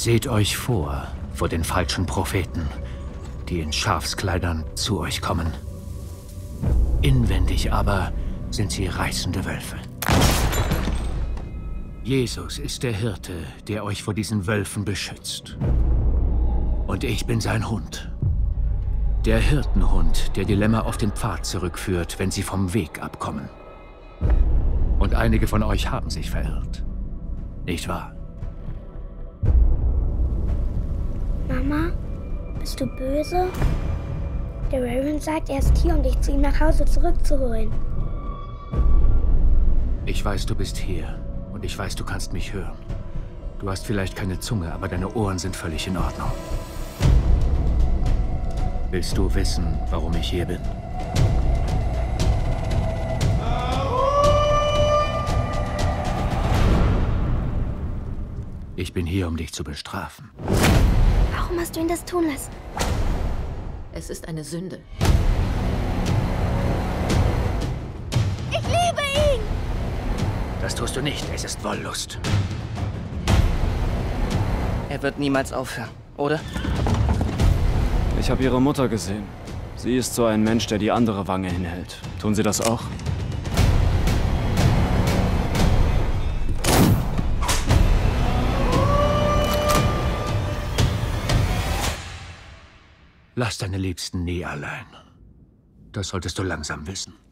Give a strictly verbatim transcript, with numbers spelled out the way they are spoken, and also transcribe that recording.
Seht euch vor, vor den falschen Propheten, die in Schafskleidern zu euch kommen. Inwendig aber sind sie reißende Wölfe. Jesus ist der Hirte, der euch vor diesen Wölfen beschützt. Und ich bin sein Hund. Der Hirtenhund, der die Lämmer auf den Pfad zurückführt, wenn sie vom Weg abkommen. Und einige von euch haben sich verirrt. Nicht wahr? Mama, bist du böse? Der Raven sagt, er ist hier, um dich zu ihm nach Hause zurückzuholen. Ich weiß, du bist hier. Und ich weiß, du kannst mich hören. Du hast vielleicht keine Zunge, aber deine Ohren sind völlig in Ordnung. Willst du wissen, warum ich hier bin? Ich bin hier, um dich zu bestrafen. Warum hast du ihn das tun lassen? Es ist eine Sünde. Ich liebe ihn! Das tust du nicht, es ist Wollust. Er wird niemals aufhören, oder? Ich habe Ihre Mutter gesehen. Sie ist so ein Mensch, der die andere Wange hinhält. Tun Sie das auch? Lass deine Liebsten nie allein. Das solltest du langsam wissen.